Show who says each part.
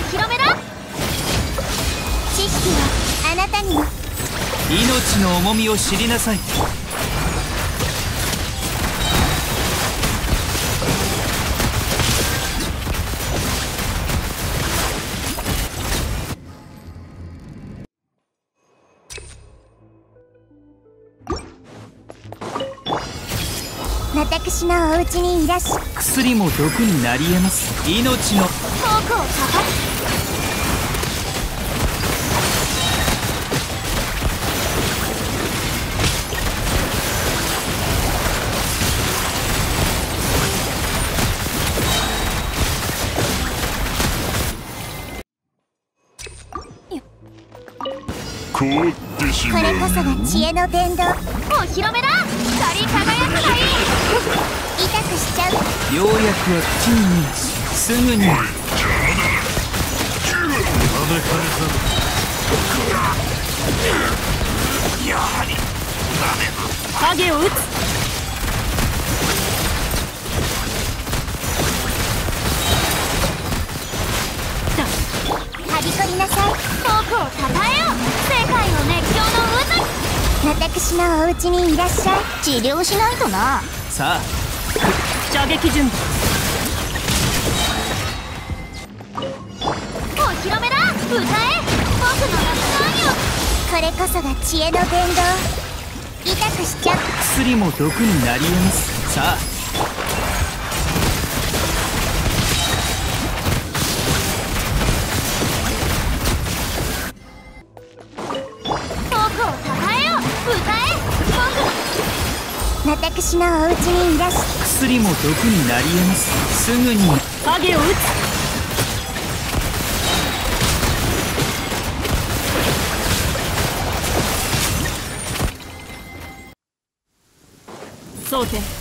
Speaker 1: 披露目だ。知識はあなたにも。
Speaker 2: 命の重みを知りなさい。
Speaker 1: 私のお家にいらっしゃ。
Speaker 2: 薬も毒になり得ます。命の
Speaker 1: フォークを叩く。
Speaker 3: 凍ってしまう。
Speaker 1: これこそが知恵の伝道。お披露目だ。光り輝くがいい。痛くしちゃう。
Speaker 2: ようやくは口に見えすぐに。
Speaker 3: やはり
Speaker 2: 影を打つ。
Speaker 1: はびこりなさい。フォークをたたえよ。世界の熱狂の渦。私のお家にいらっしゃい。治療しないとな。
Speaker 2: さあ射撃準備。
Speaker 1: お披露目だ。歌え。僕の夏の愛を。これこそが知恵の伝道。痛くしちゃう。
Speaker 2: 薬も毒になり得ます。さあ
Speaker 1: 私のお家にいらっしゃ。
Speaker 2: 薬も毒になり得ます。すぐに影を打つ。蒼天